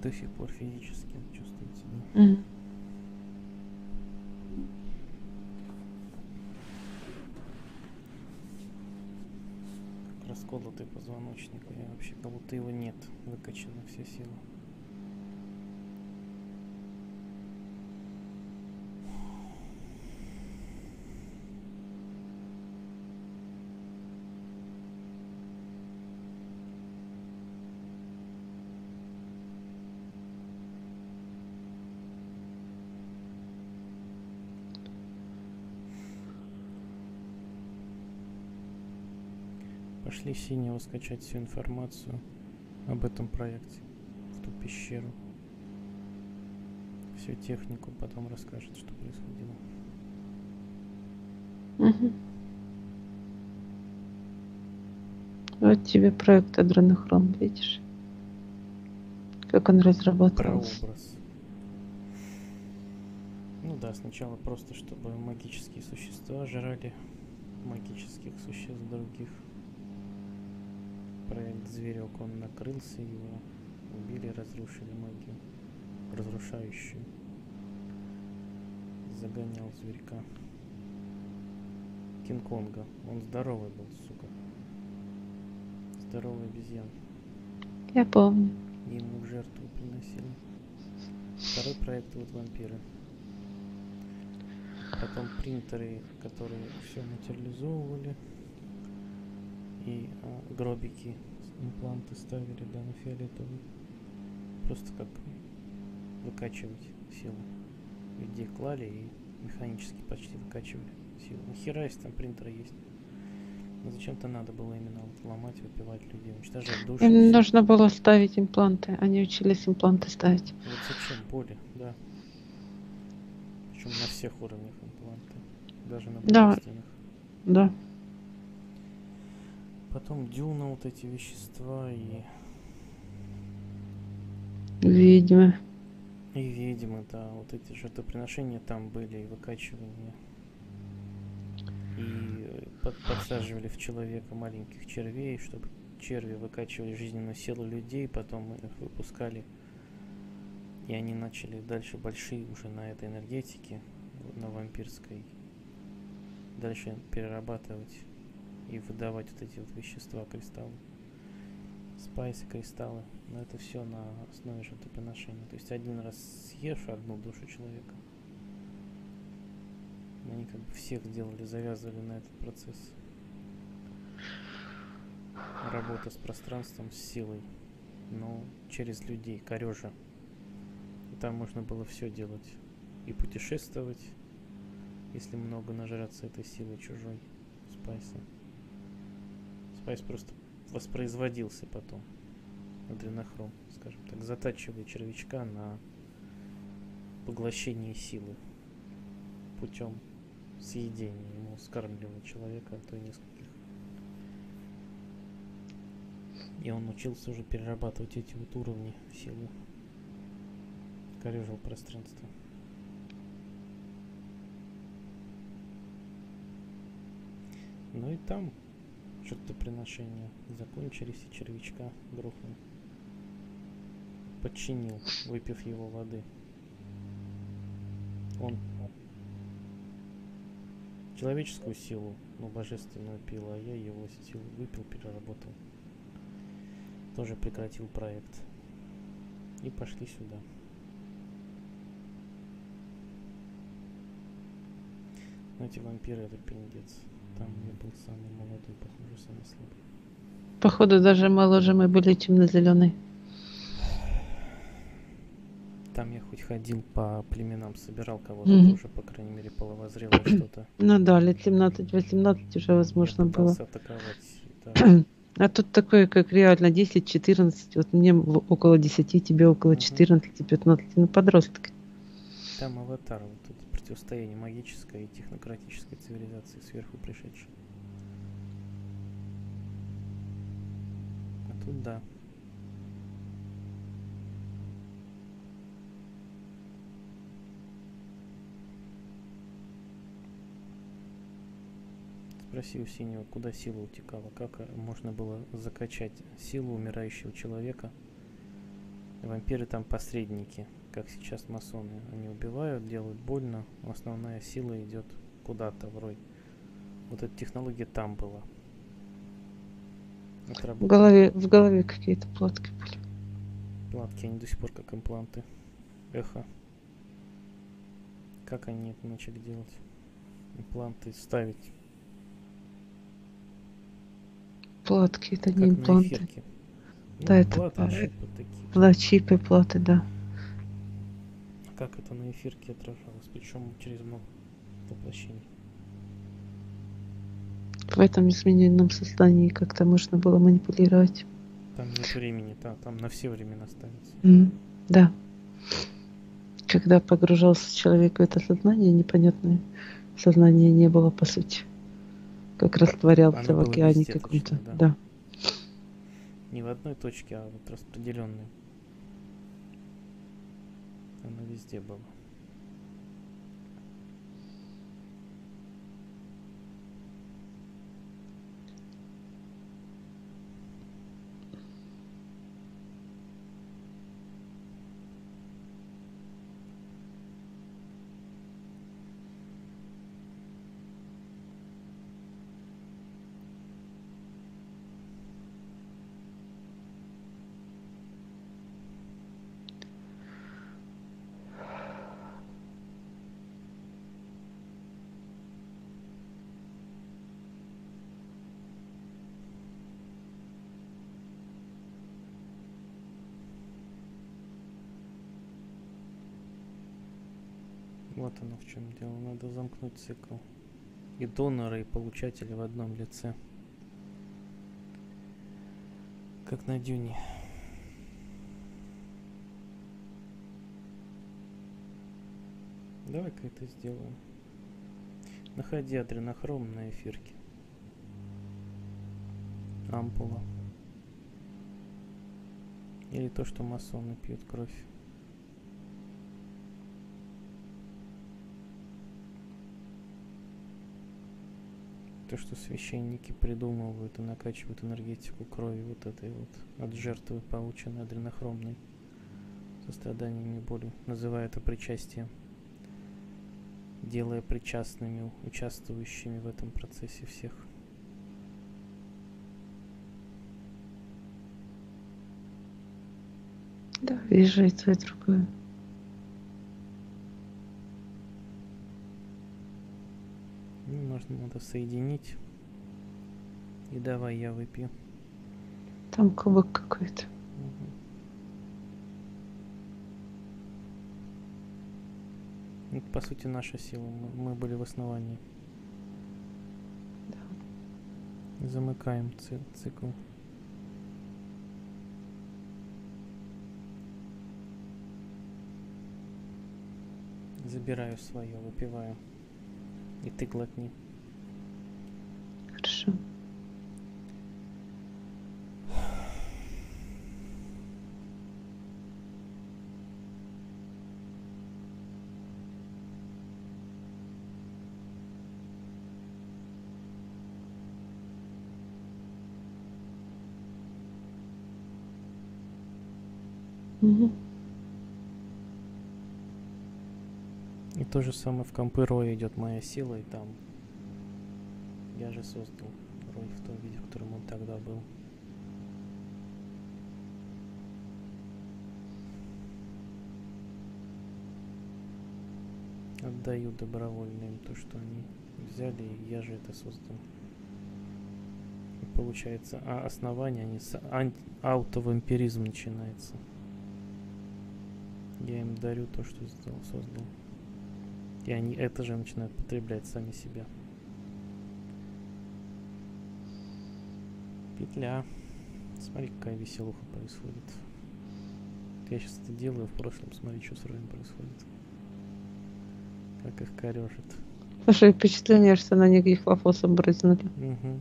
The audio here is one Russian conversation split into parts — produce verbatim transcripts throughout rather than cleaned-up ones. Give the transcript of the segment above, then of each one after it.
до сих пор физически чувствуете, да? Мгм. Как расколотый позвоночник, и вообще как будто его нет, выкачана вся сила. Пошли Синего скачать всю информацию об этом проекте в ту пещеру. Всю технику потом расскажет, что происходило. Мгм. Вот тебе проект Адренохром, видишь? Как он разрабатывался. Прообраз. Ну да, сначала просто, чтобы магические существа жрали магических существ других. Проект Зверек, он накрылся, его убили, разрушили магию, разрушающую. Загонял зверька. Кинг-Конга. Он здоровый был, сука. Здоровый обезьян. Я помню. Ему в жертву приносили. Второй проект вот вампиры. Потом принтеры, которые все материализовывали. И а, гробики, импланты ставили, да, на фиолетовый. Просто как выкачивать силу. Людей клали и механически почти выкачивали силу. Нахера, если там принтеры есть? Но зачем-то надо было именно вот ломать, выпивать людей, уничтожать души. Им Все. нужно было ставить импланты. Они учились импланты ставить. Вот зачем боли, да. Причем на всех уровнях импланты. Даже на Да, божественных. да. Потом дюна, вот эти вещества и... Видимо. И ведьмы, да, вот эти жертвоприношения там были, и выкачивания. И под, подсаживали в человека маленьких червей, чтобы черви выкачивали жизненную силу людей, потом их выпускали. И они начали дальше большие уже на этой энергетике, на вампирской, дальше перерабатывать и выдавать вот эти вот вещества, кристаллы. Спайсы, кристаллы. Но это все на основе жертвоприношения. То есть один раз съешь одну душу человека. Они как бы всех делали, завязывали на этот процесс. Работа с пространством, с силой. Но через людей, корежа. И там можно было все делать. И путешествовать, если много нажраться этой силой чужой спайса. Спайс просто воспроизводился потом. Адренохром, скажем так, затачивая червячка на поглощение силы путем съедения. Ему скармливали человека, а то и нескольких. И он учился уже перерабатывать эти вот уровни силы. Корежил пространство. Ну и там жертвоприношения закончились, и червячка грохнул. Подчинил, выпив его воды. Он человеческую силу, ну, божественную пил, а я его силу выпил, переработал. Тоже прекратил проект. И пошли сюда. Но эти вампиры — это пиндец. Там я был самый молодой, похоже, самый слабый. Походу, даже моложе мы были темно-зеленый. Там я хоть ходил по племенам, собирал кого-то Мгм. тоже, по крайней мере, половозрелое что-то. Ну да, лет семнадцать-восемнадцать уже Я возможно было. пытался атаковать, да. А тут такое, как реально десять-четырнадцать. Вот мне в- около десяти, тебе около Мгм. четырнадцати-пятнадцати. Ну, подросток. Там аватар, вот тут противостояние магической и технократической цивилизации сверху пришедшей. А тут да. Спроси у Синего, куда сила утекала, как можно было закачать силу умирающего человека Вампиры там посредники, как сейчас масоны. Они убивают, делают больно, но основная сила идет куда-то в рой. Вот эта технология там была. Это В работает. голове, в голове какие-то платки были. Платки, они до сих пор как импланты. Эхо. Как они это начали делать? Импланты ставить. Платки, это не Как на импланты. эфирке. Да, Ну, это платы, да, чипы такие. да, чипы, платы, да. Как это на эфирке отражалось, причем через много воплощений. В этом измененном состоянии как-то можно было манипулировать. Там нет времени, там, там на все времена ставится. М, Да. Когда погружался человек в это сознание, непонятное сознание не было, по сути. Как растворялся Оно в было океане везде, каком-то. точнее, да. Да. Не в одной точке, а вот распределенной. Оно везде было. Вот оно в чем дело. Надо замкнуть цикл. И донора, и получателя в одном лице. Как на Дюне. Давай-ка это сделаем. Находи адренохром на эфирке. Ампула. Или то, что масоны пьют кровь. То, что священники придумывают и накачивают энергетику крови вот этой вот от жертвы, полученной адренохромной состраданиями и болью, называя это причастием, делая причастными участвующими в этом процессе всех. Да, вижу и то, и другое. Ну, можно надо соединить. И давай я выпью. Там кубок какой-то. Угу. Это, по сути, наша сила. Мы, мы были в основании. Да. Замыкаем ци- цикл. Забираю свое, выпиваю. И ты глотни. Хорошо. Угу. И то же самое в компы Роя идет моя сила, и там я же создал Рой в том виде, в котором он тогда был. Отдаю добровольно им то, что они взяли, и я же это создал. И получается, а основание, они с анти- аутовампиризм начинается. Я им дарю то, что сделал, создал. И они это же начинают потреблять сами себя. Петля. Смотри, какая веселуха происходит. Я сейчас это делаю, в прошлом смотри, что с Роем происходит. Как их корежит. Слушай, впечатление, что на них вопросом брызнули. Угу.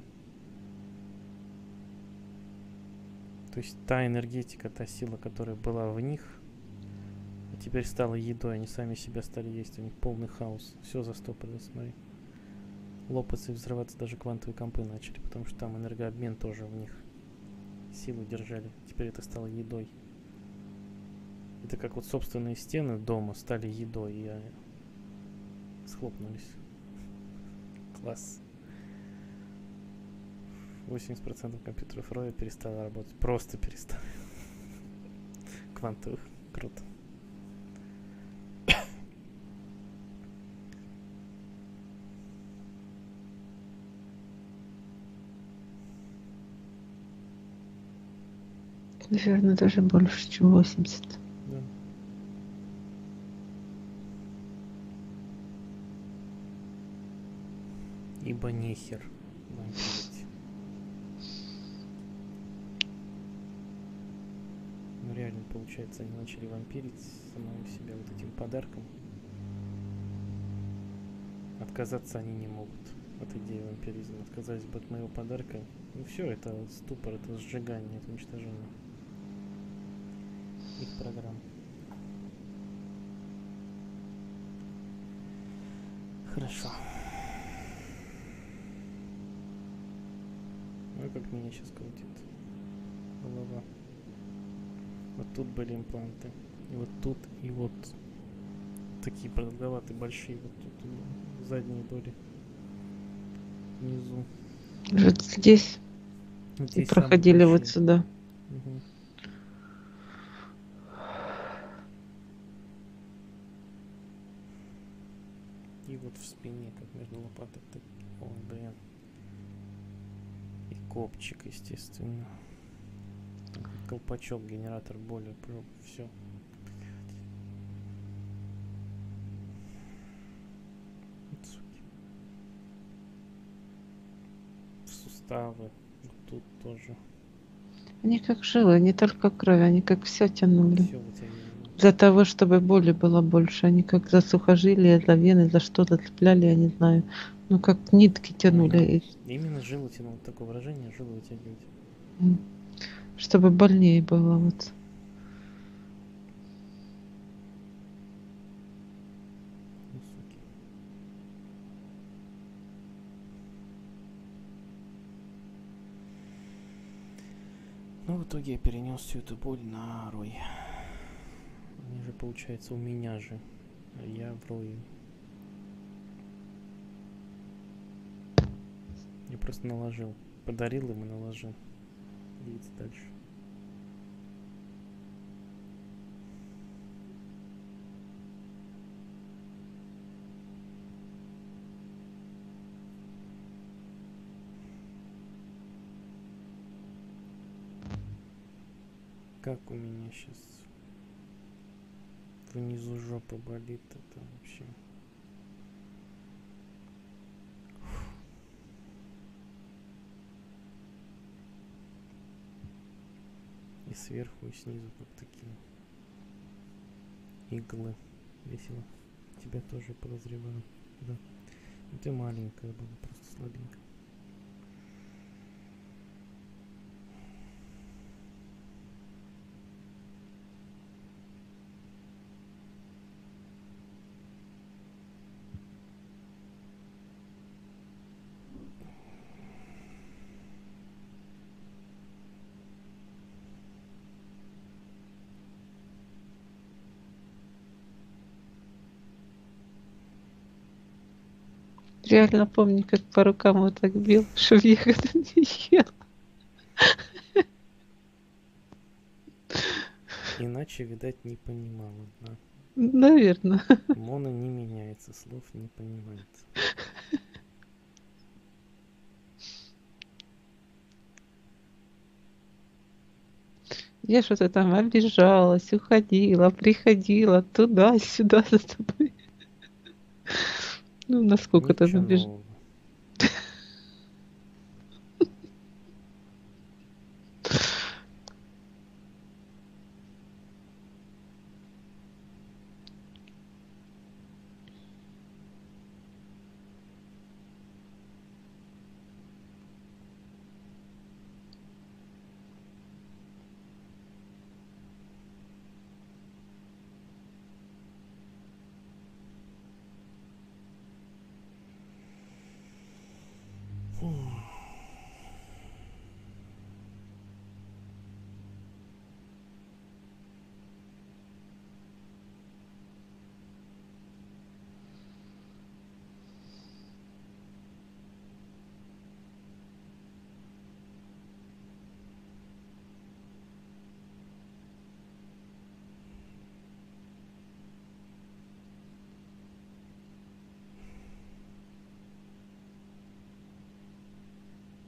То есть та энергетика, та сила, которая была в них, а теперь стала едой, они сами себя стали есть, у них полный хаос. Все застопорилось, смотри. Лопаться и взрываться даже квантовые компы начали, потому что там энергообмен тоже в них. Силу держали. Теперь это стало едой. Это как вот собственные стены дома стали едой, и они схлопнулись. Класс. восемьдесят процентов компьютеров Роя перестало работать. Просто перестали. Квантовых. Круто. Наверное, даже больше, чем восемьдесят. Да. Ибо нехер вампирить. Ну реально, получается, они начали вампирить самого себя вот этим подарком. Отказаться они не могут от идеи вампиризма. Отказались бы от моего подарка. Ну все, это ступор, это сжигание, это уничтожение их программ. Хорошо. Ну как меня сейчас крутит голова. Вот тут были импланты. И вот тут, и вот такие продолговатые, большие. Вот тут у задние доли. Внизу. Вот здесь. Вот И здесь проходили самые вот большие. сюда. Угу. И вот в спине, как между лопаток. Так... Ой, блин. И копчик, естественно. Колпачок, генератор боли. Все. Суставы. Вот тут тоже. Они как жилы, не только кровь, они как все тянули. Все вытягивали. Для того, чтобы боли было больше. Они как за сухожилия, за вены, за что-то цепляли, я не знаю. Ну, как нитки тянули Ага. их. Именно жилы тянул. Такое выражение, жилы вытягивать. Чтобы больнее было. Вот. Ну, суки. Ну, в итоге я перенес всю эту боль на Рой. Они же, получается, у меня же. А я в Рое. Я просто наложил. Подарил им и наложил. Двигаться дальше. Как у меня сейчас внизу жопа болит, это вообще. И сверху, и снизу, как такие иглы. Весело. Тебя тоже подозреваю. Да. Ну ты маленькая была, просто слабенькая. Реально помню, как по рукам вот так бил, чтобы я это не ела. Иначе, видать, не понимала, да. Наверное. Мона не меняется, слов не понимает. Я что-то там обижалась, уходила, приходила туда-сюда за тобой. Ну, насколько ты Ничего набежала. нового.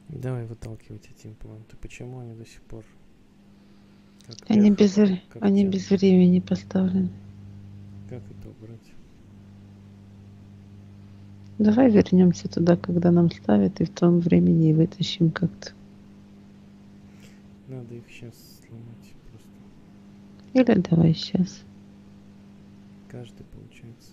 Давай выталкивать эти импланты. Почему они до сих пор как Они эхо без, вре- они коптят? без времени поставлены. Как это убрать? Давай вернемся туда, когда нам ставят, и в том времени и вытащим как-то. Надо их сейчас сломать просто. Или давай сейчас. Каждый получается.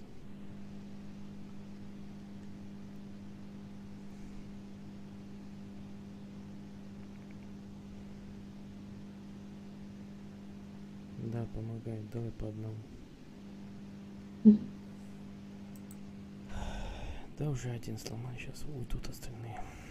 Да, помогает. Давай по одному. Да уже один сломай, сейчас уйдут остальные.